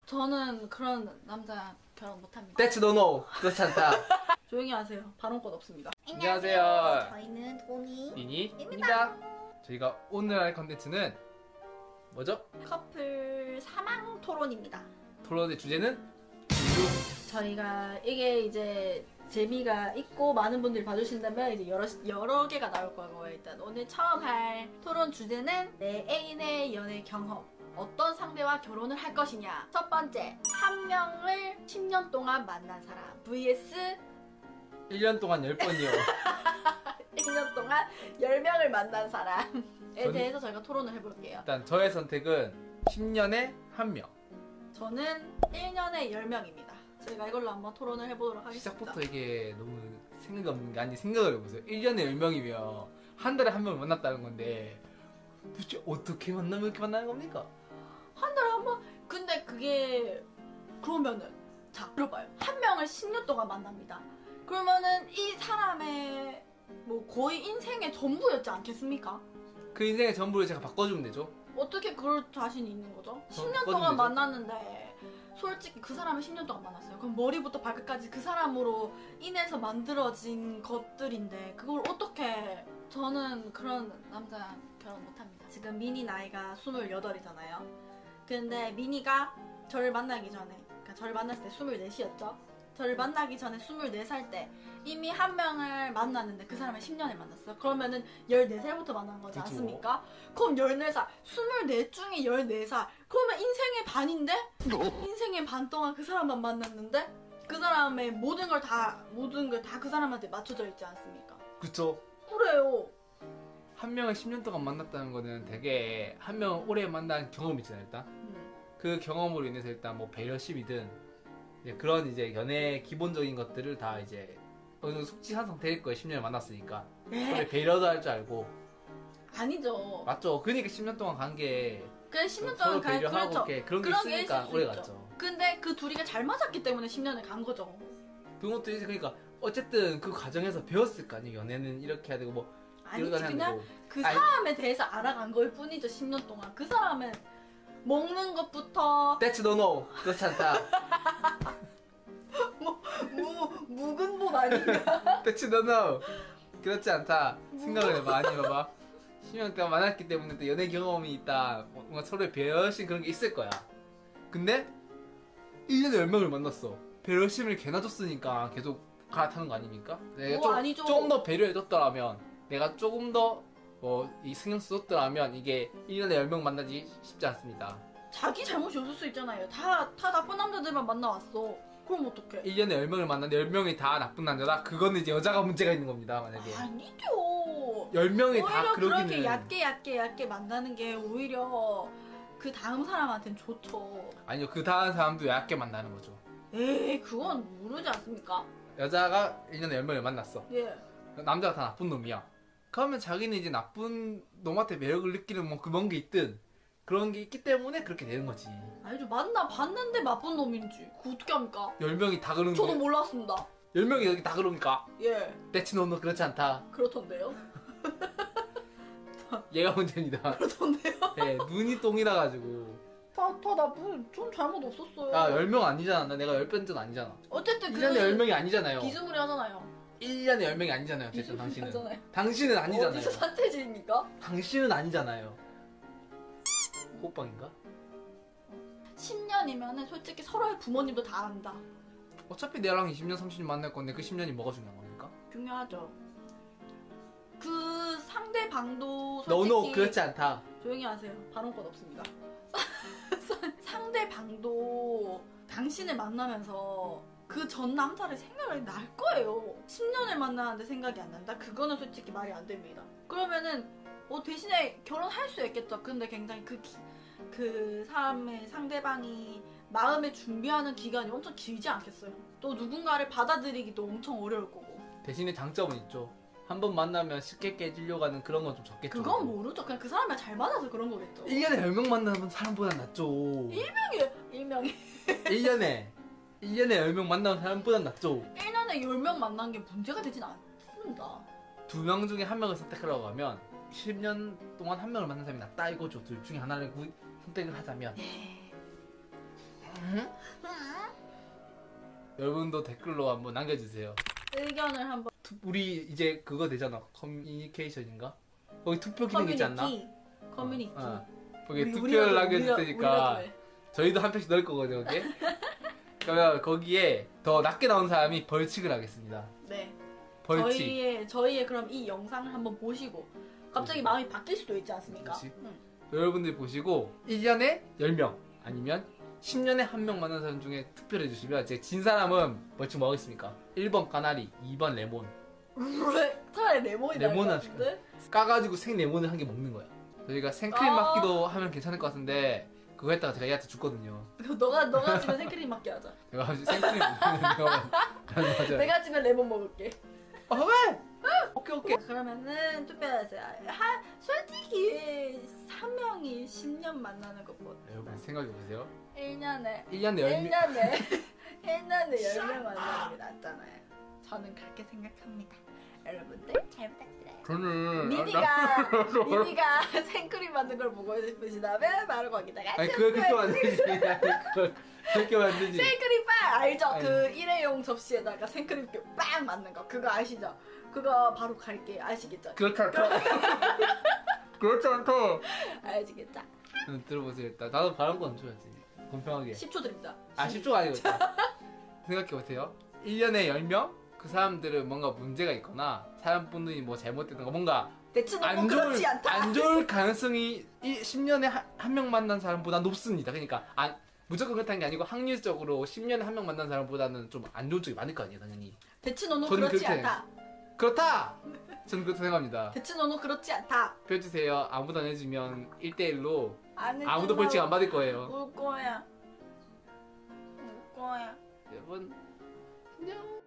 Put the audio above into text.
저는 그런 남자 결혼 못합니다. That's no no. 그렇지 않다. 조용히 하세요. 발언권 없습니다. 안녕하세요. 저희는 도니 미니입니다. 저희가 오늘 할 컨텐츠는 뭐죠? 커플 사망 토론입니다. 토론의 주제는 저희가 이게 이제 재미가 있고 많은 분들이 봐주신다면 이제 여러 개가 나올 거고요. 일단 오늘 처음 할 토론 주제는 내 애인의 연애 경험. 어떤 상대와 결혼을 할 것이냐. 첫 번째, 한 명을 10년 동안 만난 사람 vs 1년 동안 10번이요. 1년 동안 10명을 만난 사람에 저는- 대해서 저희가 토론을 해볼게요. 일단 저의 선택은 10년에 1명. 저는 1년에 10명입니다. 저희가 이걸로 한번 토론을 해보도록 하겠습니다. 시작부터 이게 너무 생각 없는 게 아니 생각을 해보세요. 1년에 10명이면 한 달에 한 명을 만났다는 건데 도대체 어떻게 만나면 이렇게 만나는 겁니까? 한 달에 한 번? 근데 그게 그러면은 자 들어봐요. 한 명을 10년 동안 만납니다. 그러면은 이 사람의 뭐 거의 인생의 전부였지 않겠습니까? 그 인생의 전부를 제가 바꿔주면 되죠. 어떻게 그럴 자신이 있는 거죠? 10년 바꿔주면 동안 되죠. 만났는데 솔직히 그 사람을 10년 동안 만났어요. 그럼 머리부터 발끝까지 그 사람으로 인해서 만들어진 것들인데 그걸 어떻게 저는 그런 남자 결혼 못합니다. 지금 미니 나이가 28이잖아요. 근데 미니가 저를 만나기 전에 그러니까 저를 만났을 때 24이었죠. 저를 만나기 전에 24살 때 이미 한 명을 만났는데 그 사람을 10년을 만났어요. 그러면은 14살부터 만난 거지 그쵸. 않습니까? 그럼 14살, 24 중에 14살. 그러면 인생의 반인데? 인생의 반 동안 그 사람만 만났는데? 그 사람의 모든 걸 다 그 사람한테 맞춰져 있지 않습니까? 그쵸? 그래요. 한 명을 10년 동안 만났다는 거는 되게 한 명을 오래 만난 경험이 있잖아요. 일단 그 경험으로 인해서 일단 뭐 배려심이든 이제 그런 이제 연애 기본적인 것들을 다 이제 어느 정도 숙지한 상태일 거예요. 10년을 만났으니까 서로 배려도 할 줄 알고. 아니죠. 맞죠? 그러니까 10년 동안 간 게 그래 10년 서로 동안 가 배려하고 그렇죠. 이렇게 그런 게 그런 게 있으니까 있을 수 오래 있죠. 갔죠. 근데 그 둘이가 잘 맞았기 때문에 10년을 간 거죠. 그것도 이제 그러니까 어쨌든 그 과정에서 배웠을 거 아니에요. 연애는 이렇게 해야 되고 뭐 아니지 이러다 해야 그냥 되고. 그 아니. 사람에 대해서 알아간 거일 뿐이죠. 10년 동안 그 사람은 먹는 것부터 That's no no. 그렇지 않다. 묵은 복 아닌가? That's no no. 그렇지 않다. 생각을 해봐. 아니 봐봐. 10년 동안 만났기 때문에 또 연애 경험이 있다. 뭔가 서로의 배려심 그런 게 있을 거야. 근데 1년에 10명을 만났어. 배려심을 개나 줬으니까 계속 갈아타는 거 아닙니까? 내가 아니죠. 조금 더 배려해줬더라면 내가 조금 더 이 신경 써줬더라면 이게 1년에 10명 만나지 쉽지 않습니다. 자기 잘못이 없을 수 있잖아요. 다 나쁜 남자들만 만나왔어. 그럼 어떡해? 1년에 10명을 만났는데 10명이 다 나쁜 남자다? 그거는 이제 여자가 문제가 있는 겁니다. 만약에 아니죠. 10명이 다 오히려 그러기는 그렇게 얇게 만나는 게 오히려 그 다음 사람한테는 좋죠. 아니요, 그 다음 사람도 얕게 만나는 거죠. 에이 그건 모르지 않습니까? 여자가 1년에 10명을 만났어. 예. 남자가 다 나쁜 놈이야. 그러면 자기는 이제 나쁜 놈한테 매력을 느끼는 뭐 그런 게 있든 그런 게 있기 때문에 그렇게 되는 거지. 아니죠. 만나봤는데 나쁜 놈인지 그거 어떻게 합니까? 10명이 다 그런 저도 거. 몰랐습니다. 10명이 여기 다 그러니까. 예. 대치노는 그렇지 않다. 그렇던데요? 얘가 문제입니다. 그렇던데요? 네, 눈이 똥이라 가지고. 다 나쁜 전 잘못 없었어요. 야, 10명 아니잖아. 나 내가 10번째는 아니잖아. 어쨌든 1년에 10명이 아니잖아요. 비스무리 하잖아요. 1년에 10명이 아니잖아요. 어쨌든 당신은. 하잖아요. 당신은 아니잖아요. 어디서 산태지입니까? 당신은 아니잖아요. 호빵인가? 10년이면은 솔직히 서로의 부모님도 다 안다. 어차피 내랑 20년, 30년 만날 건데 그 10년이 뭐가 중요한 겁니까? 중요하죠. 그 상대방도 솔직히 너너 그렇지 않다. 조용히 하세요. 발언권 없습니다. 상대방도 당신을 만나면서 그 전 남자를 생각이 날 거예요. 10년을 만나는데 생각이 안 난다? 그거는 솔직히 말이 안 됩니다. 그러면은 대신에 결혼할 수 있겠죠. 근데 굉장히 그 사람의 상대방이 마음의 준비하는 기간이 엄청 길지 않겠어요. 또 누군가를 받아들이기도 엄청 어려울 거고. 대신에 장점은 있죠. 한 번 만나면 쉽게 깨지려고 하는 그런 건 좀 적겠죠. 그건 모르죠. 그냥 그 사람이 잘 맞아서 그런 거겠죠. 1년에 10명 만나면 사람보다 낫죠. 일명이 1년에 10명 만나면 사람보다 낫죠. 1년에 10명 만난 게 문제가 되진 않습니다. 2명 중에 1명을 선택하라고 하면 10년 동안 1명을 만난 사람이 낫다 이거죠. 둘 중에 하나를 선택을 하자면 여러분도 댓글로 한번 남겨주세요. 의견을 한번. 우리 이제 그거 되잖아. 커뮤니케이션인가? 거기 투표 기능 있지 않나? 커뮤니티. 거기 우리- 투표를 우리가 남겨줄 우리가 테니까 해. 저희도 한 표씩 넣을 거거든요. 거기에. 그러면 거기에 더 낮게 나온 사람이 벌칙을 하겠습니다. 네. 벌칙. 저희의 그럼 이 영상을 한번 보시고 갑자기 마음이 바뀔 수도 있지 않습니까? 그치. 응. 여러분들이 보시고 1년에 10명 아니면 10년에 한 명 만난 사람 중에 투표를 해주시면 이제 진 사람은 벌칙 뭐 하겠습니까? 1번 까나리, 2번 레몬. 왜? 차라리 레몬이 나을 레몬 것 합시다. 같은데? 까가지고 생 레몬을 한 개 먹는 거야. 저희가 생크림 아. 맡기도 하면 괜찮을 것 같은데 그거 했다가 제가 얘한테 죽거든요. 너가 지면 생크림 맞게 하자. 내가 생크림 먹는 거 맞아요. 내가 지면 레몬 먹을게. 왜? 오케이. 그러면은 투표하세요. 솔직히 3명이 10년 만나는 것보다 여러분 생각해보세요. 1년에 1년에 10명 1년에 10명 만나는 게 낫잖아요. 저는 그렇게 생각합니다. 여러분들 잘 부탁드려요. 저는 미니가 생크림 만든 걸 보고 싶으시다면 바로 거기다가 아니 그걸 그렇게 만들지. 그걸 그렇게 만들지. 생크림 빵 알죠? 아니. 그 일회용 접시에다가 생크림 이렇게 빵 맞는 거 그거 아시죠? 그거 바로 갈게요. 아시겠죠? 그렇지 않다. 그렇지 않다. 아시겠죠? 들어보세요 일단. 나도 바른 건 줘야지. 공평하게. 10초 드립니다. 10초가 아니고 일단. 생각해보세요. 1년에 10명? 그 사람들은 뭔가 문제가 있거나 사람 분들이 뭐 잘못됐던 거 뭔가 대체 너무 그렇지 않다. 안 좋을 가능성이 10년에 한 명 만난 사람보다 높습니다. 그러니까 무조건 그렇다는 게 아니고 확률적으로 10년에 한 명 만난 사람보다는 좀 안 좋은 쪽이 많을 거 아니에요 당연히. 대체 너는 저는 그렇지 그렇게 않다. 그렇다! 저는 그렇게 생각합니다. 대체 너는 그렇지 않다. 펴주세요. 아무도 안 해주면 1대1로 안 아무도 벌칙 안 받을 거예요. 울 거야. 울 거야. 여러분 안녕.